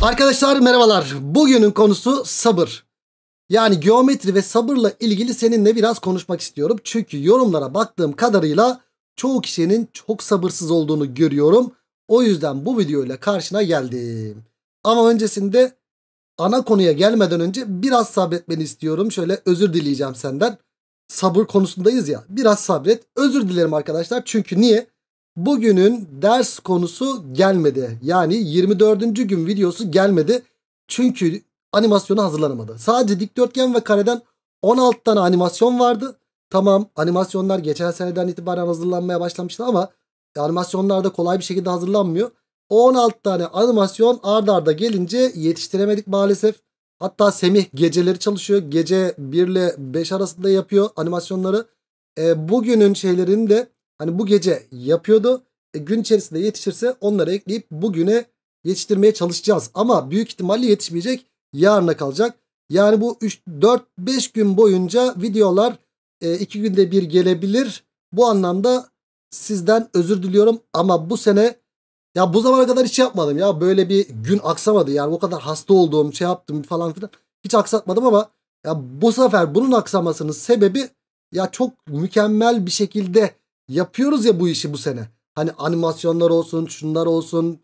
Arkadaşlar merhabalar. Bugünün konusu sabır. Yani geometri ve sabırla ilgili seninle biraz konuşmak istiyorum. Çünkü yorumlara baktığım kadarıyla çoğu kişinin çok sabırsız olduğunu görüyorum. O yüzden bu videoyla karşına geldim. Ama öncesinde ana konuya gelmeden önce biraz sabretmeni istiyorum. Şöyle özür dileyeceğim senden. Sabır konusundayız ya. Biraz sabret. Özür dilerim arkadaşlar. Çünkü niye? Bugünün ders konusu gelmedi. Yani 24. gün videosu gelmedi. Çünkü animasyonu hazırlanamadı. Sadece dikdörtgen ve kareden 16 tane animasyon vardı. Tamam, animasyonlar geçen seneden itibaren hazırlanmaya başlamıştı ama animasyonlar da kolay bir şekilde hazırlanmıyor. O 16 tane animasyon ard arda gelince yetiştiremedik maalesef. Hatta Semih geceleri çalışıyor. Gece 1 ile 5 arasında yapıyor animasyonları. Bugünün şeylerini de hani bu gece yapıyordu. Gün içerisinde yetişirse onları ekleyip bugüne yetiştirmeye çalışacağız. Ama büyük ihtimalle yetişmeyecek. Yarına kalacak. Yani bu 3, 4, 5 gün boyunca videolar 2 günde bir gelebilir. Bu anlamda sizden özür diliyorum. Ama bu sene ya bu zamana kadar hiç yapmadım ya. Böyle bir gün aksamadı. Yani o kadar hasta olduğum şey yaptım falan filan. Hiç aksatmadım ama ya bu sefer bunun aksamasının sebebi ya çok mükemmel bir şekilde yapıyoruz ya bu işi bu sene. Hani animasyonlar olsun, şunlar olsun.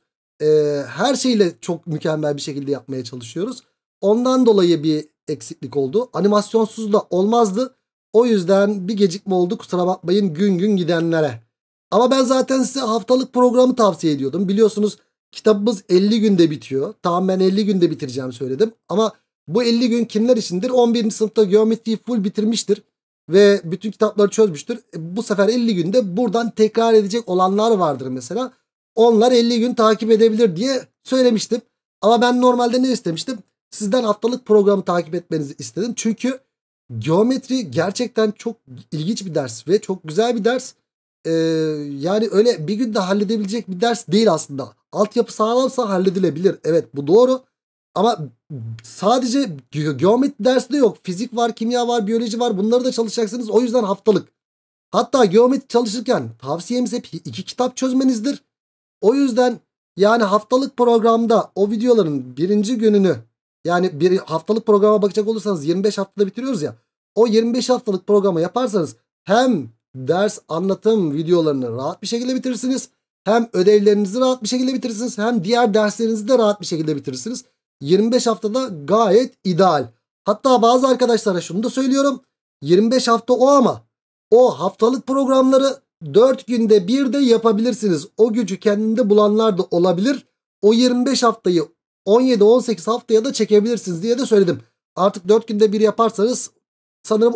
Her şeyle çok mükemmel bir şekilde yapmaya çalışıyoruz. Ondan dolayı bir eksiklik oldu. Animasyonsuz da olmazdı. O yüzden bir gecikme oldu. Kusura bakmayın gün gün gidenlere. Ama ben zaten size haftalık programı tavsiye ediyordum. Biliyorsunuz kitabımız 50 günde bitiyor. Tamam, ben 50 günde bitireceğim söyledim. Ama bu 50 gün kimler içindir? 11. sınıfta geometriyi full bitirmiştir. Ve bütün kitapları çözmüştür. Bu sefer 50 günde buradan tekrar edecek olanlar vardır mesela. Onlar 50 gün takip edebilir diye söylemiştim. Ama ben normalde ne istemiştim? Sizden haftalık programı takip etmenizi istedim. Çünkü geometri gerçekten çok ilginç bir ders ve çok güzel bir ders. Ee, Yani öyle bir günde halledebilecek bir ders değil aslında. Altyapı sağlamsa halledilebilir. Evet, bu doğru. Ama sadece geometri dersi de yok. Fizik var, kimya var, biyoloji var. Bunları da çalışacaksınız. O yüzden haftalık. Hatta geometri çalışırken tavsiyemiz hep 2 kitap çözmenizdir. O yüzden yani haftalık programda o videoların birinci gününü, yani bir haftalık programa bakacak olursanız 25 haftada bitiriyoruz ya. O 25 haftalık programı yaparsanız hem ders anlatım videolarını rahat bir şekilde bitirirsiniz. Hem ödevlerinizi rahat bir şekilde bitirirsiniz. Hem diğer derslerinizi de rahat bir şekilde bitirirsiniz. 25 haftada gayet ideal. Hatta bazı arkadaşlara şunu da söylüyorum. 25 hafta o ama o haftalık programları 4 günde bir de yapabilirsiniz. O gücü kendinde bulanlar da olabilir. O 25 haftayı 17-18 haftaya da çekebilirsiniz diye de söyledim. Artık 4 günde bir yaparsanız sanırım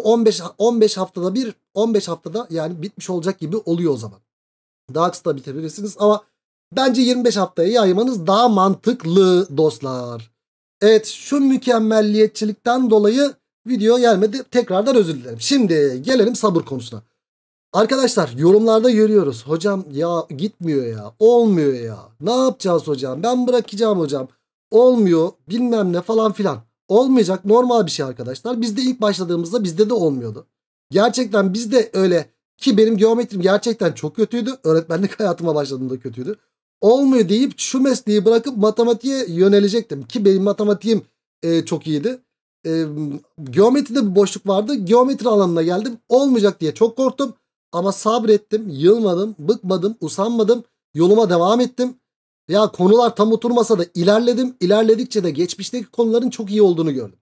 15 haftada bir, 15 haftada yani bitmiş olacak gibi oluyor o zaman. Daha kısa da bitirebilirsiniz ama bence 25 haftaya yaymanız daha mantıklı dostlar. Evet, şu mükemmelliyetçilikten dolayı video gelmedi. Tekrardan özür dilerim. Şimdi gelelim sabır konusuna. Arkadaşlar yorumlarda görüyoruz. Hocam ya gitmiyor ya. Olmuyor ya. Ne yapacağız hocam? Ben bırakacağım hocam. Olmuyor bilmem ne falan filan. Olmayacak, normal bir şey arkadaşlar. Biz de ilk başladığımızda bizde de olmuyordu. Gerçekten bizde öyle ki benim geometrim gerçekten çok kötüydü. Öğretmenlik hayatıma başladığımda kötüydü. Olmuyor deyip şu mesleği bırakıp matematiğe yönelecektim. Ki benim matematiğim çok iyiydi. Geometride bir boşluk vardı. Geometri alanına geldim. Olmayacak diye çok korktum. Ama sabrettim, yılmadım, bıkmadım, usanmadım. Yoluma devam ettim. Ya konular tam oturmasa da ilerledim. İlerledikçe de geçmişteki konuların çok iyi olduğunu gördüm.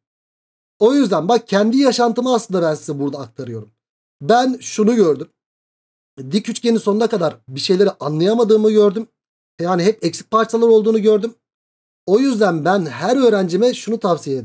O yüzden bak, kendi yaşantımı aslında ben size burada aktarıyorum. Ben şunu gördüm. Dik üçgenin sonuna kadar bir şeyleri anlayamadığımı gördüm. Yani hep eksik parçalar olduğunu gördüm. O yüzden ben her öğrencime şunu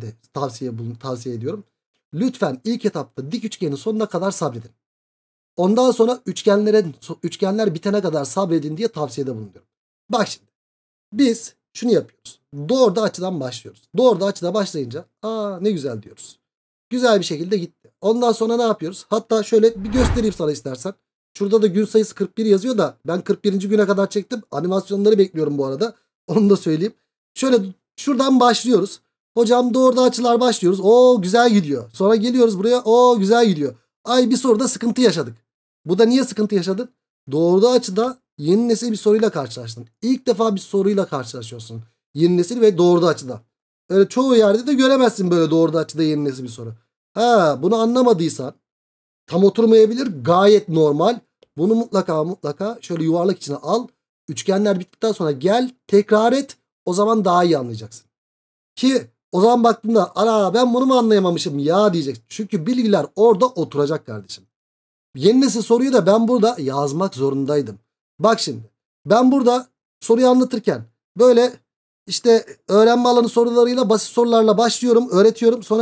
tavsiye ediyorum. Lütfen ilk etapta dik üçgenin sonuna kadar sabredin. Ondan sonra üçgenler bitene kadar sabredin diye tavsiyede bulunuyorum. Bak şimdi biz şunu yapıyoruz. Doğruda açıdan başlıyoruz. Doğruda açıda başlayınca ne güzel diyoruz. Güzel bir şekilde gitti. Ondan sonra ne yapıyoruz? Hatta şöyle bir göstereyim sana istersen. Şurada da gün sayısı 41 yazıyor da ben 41. güne kadar çektim. Animasyonları bekliyorum bu arada. Onu da söyleyeyim. Şöyle şuradan başlıyoruz. Hocam doğruda açılar başlıyoruz. Oo güzel gidiyor. Sonra geliyoruz buraya. Oo güzel gidiyor. Bir soruda sıkıntı yaşadık. Bu da niye sıkıntı yaşadın? Doğruda açıda yeni nesil bir soruyla karşılaştın. İlk defa bir soruyla karşılaşıyorsun. Yeni nesil ve doğruda açıda. Öyle çoğu yerde de göremezsin böyle doğruda açıda yeni nesil bir soru. Ha, bunu anlamadıysan tam oturmayabilir, gayet normal. Bunu mutlaka şöyle yuvarlak içine al. Üçgenler bittikten sonra gel tekrar et. O zaman daha iyi anlayacaksın. Ki o zaman baktığında ana ben bunu mu anlayamamışım ya diyeceksin. Çünkü bilgiler orada oturacak kardeşim. Yeni nesil soruyu da ben burada yazmak zorundaydım. Bak şimdi ben burada soruyu anlatırken böyle işte öğrenme alanı sorularıyla basit sorularla başlıyorum, öğretiyorum. Sonra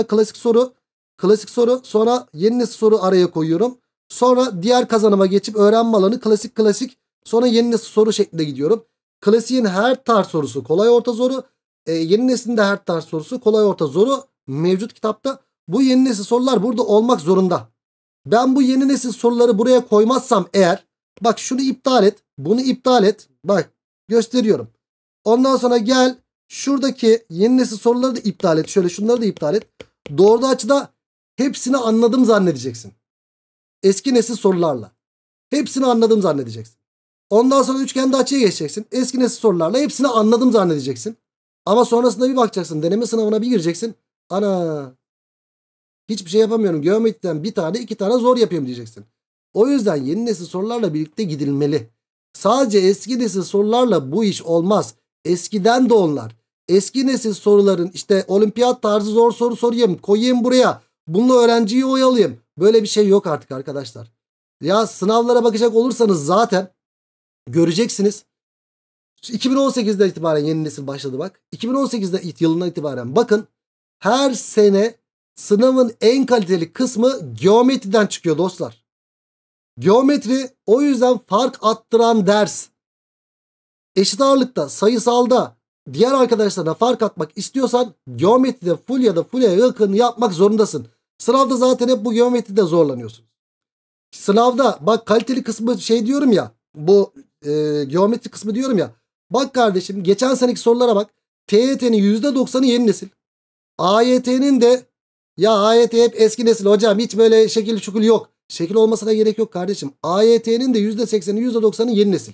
klasik soru, sonra yeni nesil soru araya koyuyorum. Sonra diğer kazanıma geçip öğrenme alanı klasik sonra yeni nesil soru şeklinde gidiyorum. Klasiğin her tarz sorusu kolay orta zoru, yeni neslin de her tarz sorusu kolay orta zoru mevcut kitapta. Bu yeni nesil sorular burada olmak zorunda. Ben bu yeni nesil soruları buraya koymazsam eğer, bak şunu iptal et, bunu iptal et. Bak gösteriyorum. Ondan sonra gel şuradaki yeni nesil soruları da iptal et. Şöyle şunları da iptal et. Doğruda açıda hepsini anladım zannedeceksin. Eski nesil sorularla. Hepsini anladım zannedeceksin. Ondan sonra üçgende açıya geçeceksin. Eski nesil sorularla hepsini anladım zannedeceksin. Ama sonrasında bir bakacaksın. Deneme sınavına bir gireceksin. Ana hiçbir şey yapamıyorum. Geometriden bir tane iki tane zor yapıyorum diyeceksin. O yüzden yeni nesil sorularla birlikte gidilmeli. Sadece eski nesil sorularla bu iş olmaz. Eskiden de onlar. Eski nesil soruların işte olimpiyat tarzı zor soru sorayım, koyayım buraya. Bununla öğrenciyi oyalayayım. Böyle bir şey yok artık arkadaşlar. Ya sınavlara bakacak olursanız zaten göreceksiniz. 2018'den itibaren yeni nesil başladı bak. 2018'de yılından itibaren bakın. Her sene sınavın en kaliteli kısmı geometriden çıkıyor dostlar. Geometri o yüzden fark attıran ders. Eşit ağırlıkta, sayısalda diğer arkadaşlarına fark atmak istiyorsan geometride full ya da full'e yakın yapmak zorundasın. Sınavda zaten hep bu geometride zorlanıyorsun. Sınavda bak kaliteli kısmı şey diyorum ya, bu geometri kısmı diyorum ya. Bak kardeşim geçen seneki sorulara bak. TYT'nin %90'ı yeni nesil. AYT'nin de ya AYT hep eski nesil hocam hiç böyle şekil şukul yok. Şekil olmasına gerek yok kardeşim. AYT'nin de %80'i %90'ı yeni nesil.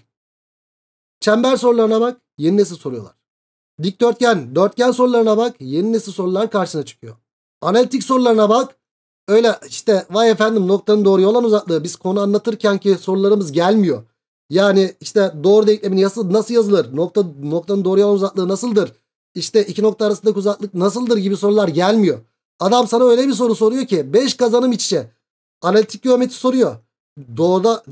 Çember sorularına bak, yeni nesil soruyorlar. Dikdörtgen, dörtgen sorularına bak, yeni nesil sorular karşına çıkıyor. Analitik sorularına bak. Öyle işte vay efendim noktanın doğru olan uzaklığı biz konu anlatırken ki sorularımız gelmiyor. Yani işte doğru denklemin nasıl yazılır? Noktanın doğru olan uzaklığı nasıldır? İşte iki nokta arasındaki uzaklık nasıldır gibi sorular gelmiyor. Adam sana öyle bir soru soruyor ki 5 kazanım iç içe. Analitik geometri soruyor. Doğuda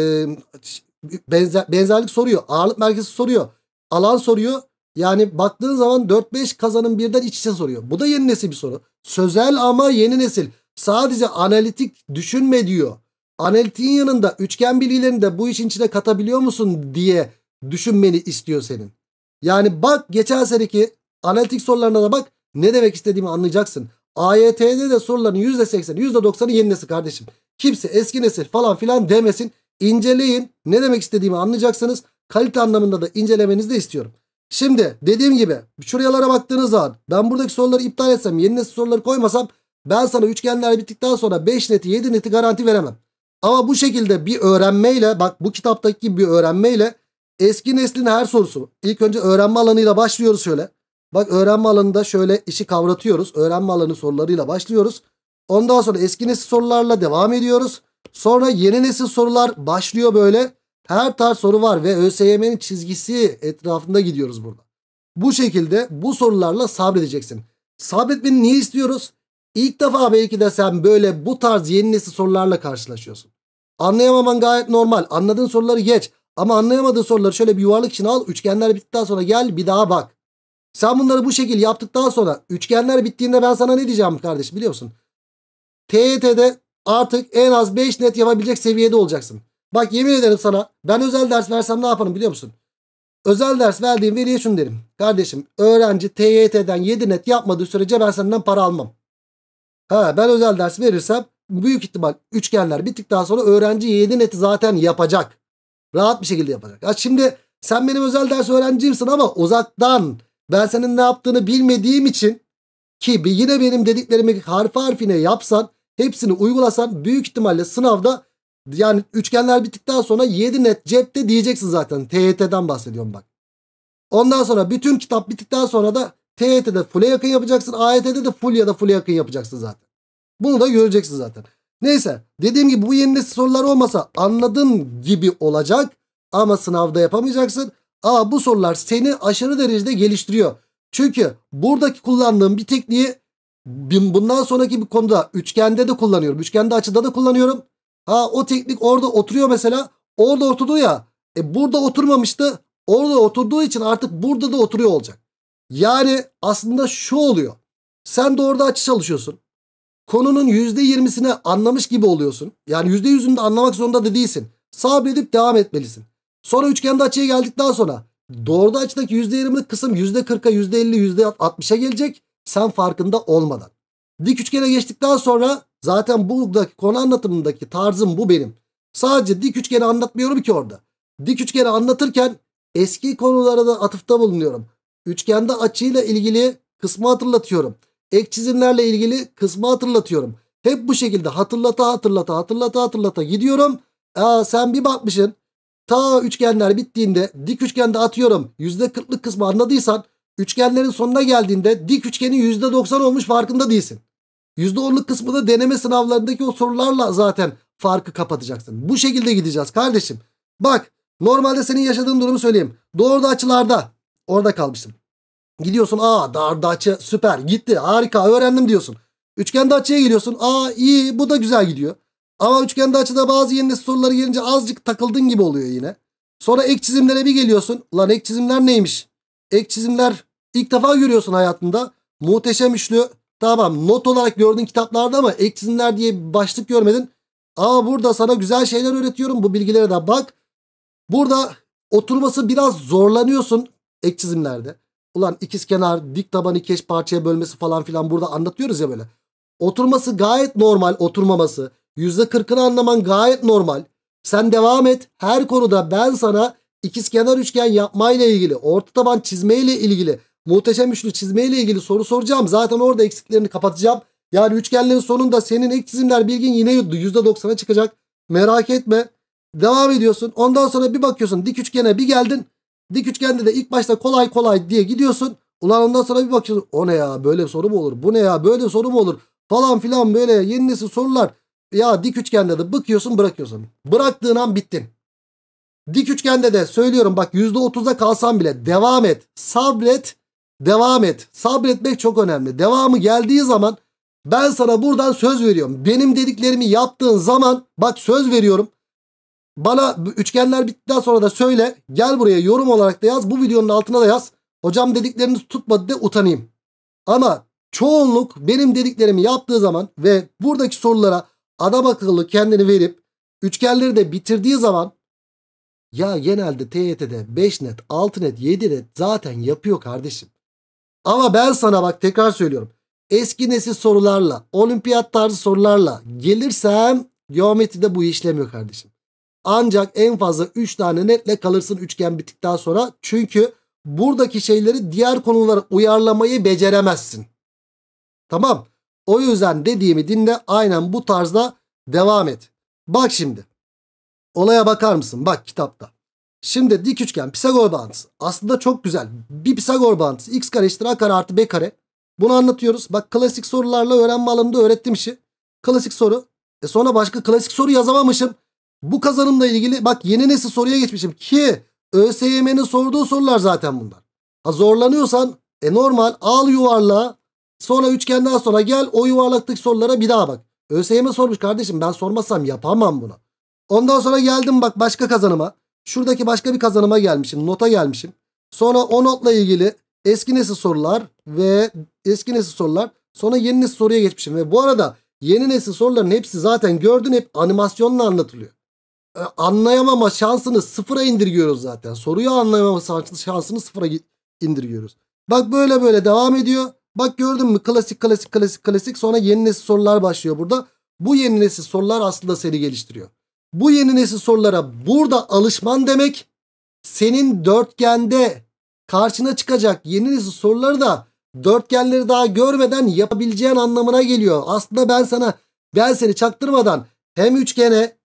benzerlik soruyor. Ağırlık merkezi soruyor. Alan soruyor. Yani baktığın zaman 4-5 kazanım birden iç içe soruyor. Bu da yeni nesil bir soru. Sözel ama yeni nesil. Sadece analitik düşünme diyor. Analitiğin yanında üçgen bilgilerini de bu işin içine katabiliyor musun diye düşünmeni istiyor senin. Yani bak geçen seneki analitik sorularına da bak, ne demek istediğimi anlayacaksın. AYT'de de soruların %80'i %90'ı yeni nesil kardeşim. Kimse eski nesil falan filan demesin. İnceleyin, ne demek istediğimi anlayacaksınız. Kalite anlamında da incelemenizi de istiyorum. Şimdi dediğim gibi şuralara baktığınız zaman ben buradaki soruları iptal etsem, yeni nesil soruları koymasam ben sana üçgenler bittikten sonra 5 neti 7 neti garanti veremem. Ama bu şekilde bir öğrenmeyle, bak bu kitaptaki gibi bir öğrenmeyle eski neslin her sorusu. İlk önce öğrenme alanıyla başlıyoruz şöyle. Bak öğrenme alanında şöyle işi kavratıyoruz. Öğrenme alanı sorularıyla başlıyoruz. Ondan sonra eski nesil sorularla devam ediyoruz. Sonra yeni nesil sorular başlıyor böyle. Her tarz soru var ve ÖSYM'nin çizgisi etrafında gidiyoruz burada. Bu şekilde bu sorularla sabredeceksin. Sabretmeni niye istiyoruz? İlk defa belki de sen böyle bu tarz yeni nesil sorularla karşılaşıyorsun. Anlayamaman gayet normal. Anladığın soruları geç. Ama anlayamadığın soruları şöyle bir yuvarlak içine al. Üçgenler bittikten sonra gel bir daha bak. Sen bunları bu şekilde yaptıktan sonra üçgenler bittiğinde ben sana ne diyeceğim kardeşim biliyor musun? TYT'de artık en az 5 net yapabilecek seviyede olacaksın. Bak yemin ederim sana ben özel ders versem ne yaparım biliyor musun? Özel ders verdiğim veliye şunu derim. Kardeşim öğrenci TYT'den 7 net yapmadığı sürece ben senden para almam. Ben özel ders verirsem büyük ihtimal üçgenler bittikten sonra öğrenci 7 neti zaten yapacak. Rahat bir şekilde yapacak. Ya şimdi sen benim özel ders öğrencimsin ama uzaktan ben senin ne yaptığını bilmediğim için ki yine benim dediklerimi harfi harfine yapsan, hepsini uygulasan büyük ihtimalle sınavda yani üçgenler bittikten sonra 7 net cepte diyeceksin zaten. TYT'den bahsediyorum bak. Ondan sonra bütün kitap bittikten sonra da TYT'de full'e yakın yapacaksın. AYT'de de full ya da full'e yakın yapacaksın zaten. Bunu da göreceksin zaten. Neyse, dediğim gibi bu yeni nesil sorular olmasa anladığın gibi olacak ama sınavda yapamayacaksın. Bu sorular seni aşırı derecede geliştiriyor. Çünkü buradaki kullandığım bir tekniği bundan sonraki bir konuda üçgende de kullanıyorum. Üçgende açıda da kullanıyorum. O teknik orada oturuyor mesela. Orada oturdu ya. Burada oturmamıştı. Orada oturduğu için artık burada da oturuyor olacak. Yani aslında şu oluyor. Sen de orada açı çalışıyorsun. Konunun %20'sini anlamış gibi oluyorsun. Yani %100'ünü de anlamak zorunda da değilsin. Sabredip devam etmelisin. Sonra üçgende açıya geldikten sonra doğruda açıdaki %20'lik kısım %40'a, %50, %60'a gelecek. Sen farkında olmadan. Dik üçgene geçtikten sonra zaten buradaki konu anlatımındaki tarzım bu benim. Sadece dik üçgeni anlatmıyorum ki orada. Dik üçgeni anlatırken eski konulara da atıfta bulunuyorum. Üçgende açıyla ilgili kısmı hatırlatıyorum. Ek çizimlerle ilgili kısmı hatırlatıyorum. Hep bu şekilde hatırlata gidiyorum. Sen bir bakmışsın. Ta üçgenler bittiğinde dik üçgende atıyorum %40'lık kısmı anladıysan üçgenlerin sonuna geldiğinde dik üçgenin %90 olmuş farkında değilsin. %10'luk kısmı da deneme sınavlarındaki o sorularla zaten farkı kapatacaksın. Bu şekilde gideceğiz kardeşim. Bak, normalde senin yaşadığın durumu söyleyeyim. Doğruda açılarda orada kalmışsın. Gidiyorsun, darda açı süper gitti, harika öğrendim diyorsun. Üçgende açıya geliyorsun, iyi, bu da güzel gidiyor. Ama üçgende açıda bazı yeni nesil soruları gelince azıcık takıldın gibi oluyor yine. Sonra ek çizimlere bir geliyorsun. Ulan ek çizimler neymiş? Ek çizimler ilk defa görüyorsun hayatında. Muhteşem üçlü. Tamam, not olarak gördün kitaplarda ama ek çizimler diye bir başlık görmedin. Burada sana güzel şeyler öğretiyorum. Bu bilgilere de bak. Burada oturması biraz zorlanıyorsun ek çizimlerde. Ulan ikizkenar, dik taban iki eş parçaya bölmesi falan filan burada anlatıyoruz ya böyle. Oturması gayet normal, oturmaması. %40'ını anlaman gayet normal. Sen devam et. Her konuda ben sana ikizkenar üçgen yapmayla ilgili, orta taban çizmeyle ilgili, muhteşem üçlü çizmeyle ilgili soru soracağım. Zaten orada eksiklerini kapatacağım. Yani üçgenlerin sonunda senin ek çizimler bilgin yine %90'a çıkacak. Merak etme. Devam ediyorsun. Ondan sonra bir bakıyorsun dik üçgene bir geldin. Dik üçgende de ilk başta kolay kolay diye gidiyorsun. Ulan ondan sonra bir bakıyorsun. O ne ya, böyle soru mu olur? Bu ne ya, böyle soru mu olur? Falan filan, böyle yeni nesil sorular. Ya dik üçgende de bıkıyorsun, bırakıyorsun. Bıraktığın an bittin. Dik üçgende de söylüyorum bak, %30'a kalsan bile devam et. Sabret. Devam et. Sabretmek çok önemli. Devamı geldiği zaman ben sana buradan söz veriyorum. Benim dediklerimi yaptığın zaman bak, söz veriyorum. Bana üçgenler bittikten sonra da söyle. Gel buraya yorum olarak da yaz. Bu videonun altına da yaz. Hocam dedikleriniz tutmadı de utanayım. Ama çoğunluk benim dediklerimi yaptığı zaman ve buradaki sorulara adam akıllı kendini verip üçgenleri de bitirdiği zaman, ya genelde TYT'de 5 net, 6 net, 7 net zaten yapıyor kardeşim. Ama ben sana bak, tekrar söylüyorum. Eski nesil sorularla, olimpiyat tarzı sorularla gelirsem geometride bu işlemiyor kardeşim. Ancak en fazla 3 tane netle kalırsın üçgen bittikten sonra. Çünkü buradaki şeyleri diğer konulara uyarlamayı beceremezsin. Tamam. O yüzden dediğimi dinle, aynen bu tarzda devam et. Bak şimdi. Olaya bakar mısın? Bak kitapta. Şimdi dik üçgen, Pisagor bağıntısı. Aslında çok güzel. Bir Pisagor bağıntısı x kare eşittir a kare artı b kare. Bunu anlatıyoruz. Bak, klasik sorularla öğrenme alanında öğrettiğim işi. Klasik soru. Sonra başka klasik soru yazamamışım. Bu kazanımla ilgili bak, yeni nesil soruya geçmişim ki ÖSYM'nin sorduğu sorular zaten bunlar. Zorlanıyorsan normal, al yuvarlağa, sonra üçgenden sonra gel o yuvarlaktaki sorulara bir daha bak. ÖSYM sormuş kardeşim, ben sormasam yapamam bunu. Ondan sonra geldim bak başka kazanıma. Şuradaki başka bir kazanıma gelmişim, nota gelmişim. Sonra o notla ilgili eski nesil sorular ve eski nesil sorular, sonra yeni nesil soruya geçmişim. Ve bu arada yeni nesil soruların hepsi zaten gördün, hep animasyonla anlatılıyor. Anlayamama şansını sıfıra indirgiyoruz zaten. Soruyu anlayamama şansını sıfıra indirgiyoruz. Bak böyle böyle devam ediyor. Bak gördün mü, klasik klasik klasik klasik, sonra yeni nesil sorular başlıyor burada. Bu yeni nesil sorular aslında seni geliştiriyor. Bu yeni nesil sorulara burada alışman demek, senin dörtgende karşına çıkacak yeni nesil soruları da dörtgenleri daha görmeden yapabileceğin anlamına geliyor. Aslında ben seni çaktırmadan hem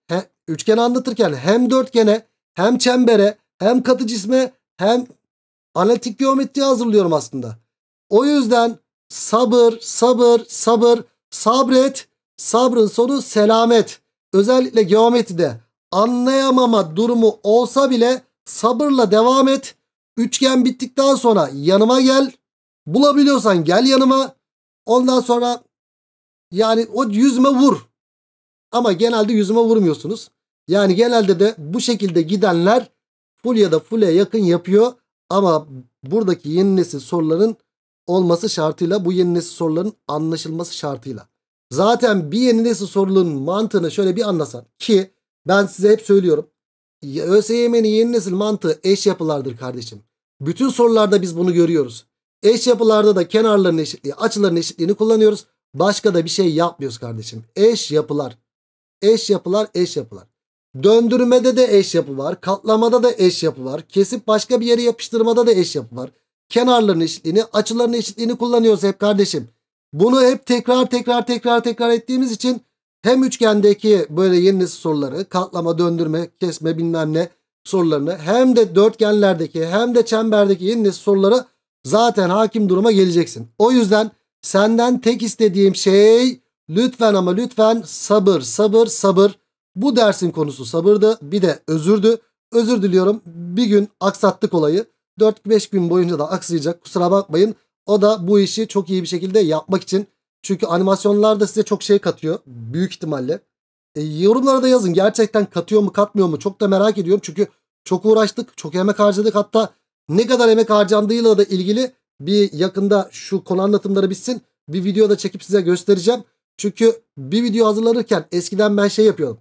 üçgeni anlatırken hem dörtgene, hem çembere, hem katı cisme, hem Analitik geometri hazırlıyorum aslında. O yüzden sabır, sabır, sabır, sabret. Sabrın sonu selamet. Özellikle geometride anlayamama durumu olsa bile sabırla devam et. Üçgen bittikten sonra yanıma gel. Bulabiliyorsan gel yanıma. Ondan sonra yani o yüzüme vur. Ama genelde yüzüme vurmuyorsunuz. Yani genelde de bu şekilde gidenler full ya da full'e yakın yapıyor. Ama buradaki yeni nesil soruların olması şartıyla, bu yeni nesil soruların anlaşılması şartıyla. Zaten bir yeni nesil sorunun mantığını şöyle bir anlasan ki ben size hep söylüyorum. ÖSYM'nin yeni nesil mantığı eş yapılardır kardeşim. Bütün sorularda biz bunu görüyoruz. Eş yapılarda da kenarların eşitliği, açıların eşitliğini kullanıyoruz. Başka da bir şey yapmıyoruz kardeşim. Eş yapılar. Eş yapılar, eş yapılar. Döndürmede de eş yapı var. Katlamada da eş yapı var. Kesip başka bir yere yapıştırmada da eş yapı var. Kenarların eşitliğini, açıların eşitliğini kullanıyoruz hep kardeşim. Bunu hep tekrar ettiğimiz için hem üçgendeki böyle yeni nesil soruları, katlama, döndürme, kesme bilmem ne sorularını, hem de dörtgenlerdeki hem de çemberdeki yeni nesil soruları zaten hakim duruma geleceksin. O yüzden senden tek istediğim şey lütfen ama lütfen sabır, sabır, sabır. Bu dersin konusu sabırdı. Bir de özürdü. Özür diliyorum. Bir gün aksattık olayı. 4-5 gün boyunca da aksayacak. Kusura bakmayın. O da bu işi çok iyi bir şekilde yapmak için. Çünkü animasyonlar da size çok şey katıyor. Büyük ihtimalle. Yorumlara da yazın. Gerçekten katıyor mu katmıyor mu? Çok da merak ediyorum. Çünkü çok uğraştık. Çok emek harcadık. Hatta ne kadar emek harcandığıyla da ilgili bir yakında şu konu anlatımları bitsin. Bir video da çekip size göstereceğim. Çünkü bir video hazırlanırken eskiden ben şey yapıyordum.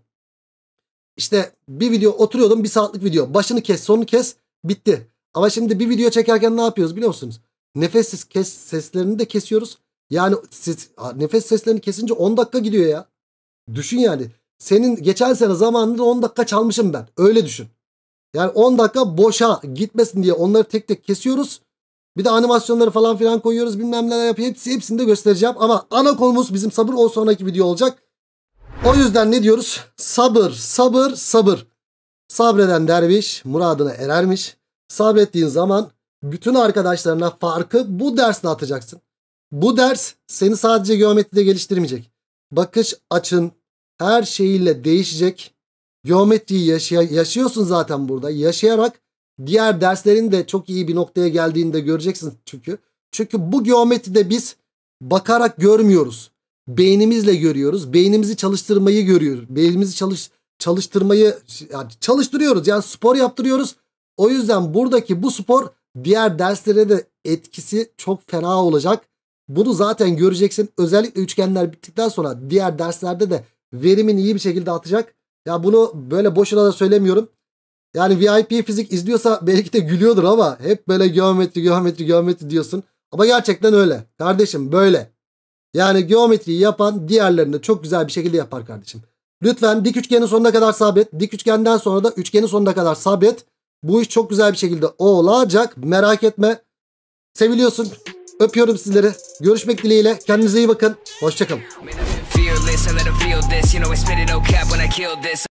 İşte bir video oturuyordum, 1 saatlik video. Başını kes, sonunu kes, bitti. Ama şimdi bir video çekerken ne yapıyoruz biliyor musunuz? Nefes seslerini de kesiyoruz. Yani nefes seslerini kesince 10 dakika gidiyor ya. Düşün yani. Senin geçen sene zamanında 10 dakika çalmışım ben. Öyle düşün. Yani 10 dakika boşa gitmesin diye onları tek tek kesiyoruz. Bir de animasyonları falan filan koyuyoruz. Bilmem neler yapıyor. Hepsini de göstereceğim. Ama ana konumuz bizim sabır. O sonraki video olacak. O yüzden ne diyoruz? Sabır, sabır, sabır. Sabreden derviş muradına erermiş. Sabrettiğin zaman bütün arkadaşlarına farkı bu dersle atacaksın. Bu ders seni sadece geometride geliştirmeyecek. Bakış açın her şeyiyle değişecek. Geometriyi yaşıyorsun zaten burada. Yaşayarak diğer derslerin de çok iyi bir noktaya geldiğinde göreceksin çünkü. Çünkü bu geometride biz bakarak görmüyoruz. Beynimizle görüyoruz. Beynimizi çalıştırmayı görüyoruz. Beynimizi çalıştırmayı yani çalıştırıyoruz. Yani spor yaptırıyoruz. O yüzden buradaki bu spor diğer derslere de etkisi çok fena olacak. Bunu zaten göreceksin. Özellikle üçgenler bittikten sonra diğer derslerde de verimin iyi bir şekilde atacak. Ya bunu böyle boşuna da söylemiyorum. Yani VIP fizik izliyorsa belki de gülüyordur ama hep böyle geometri diyorsun. Ama gerçekten öyle. Kardeşim böyle. Yani geometriyi yapan diğerlerini çok güzel bir şekilde yapar kardeşim. Lütfen dik üçgenin sonuna kadar sabret. Dik üçgenden sonra da üçgenin sonuna kadar sabret. Bu iş çok güzel bir şekilde olacak. Merak etme. Seviliyorsun. Öpüyorum sizleri. Görüşmek dileğiyle. Kendinize iyi bakın. Hoşçakalın.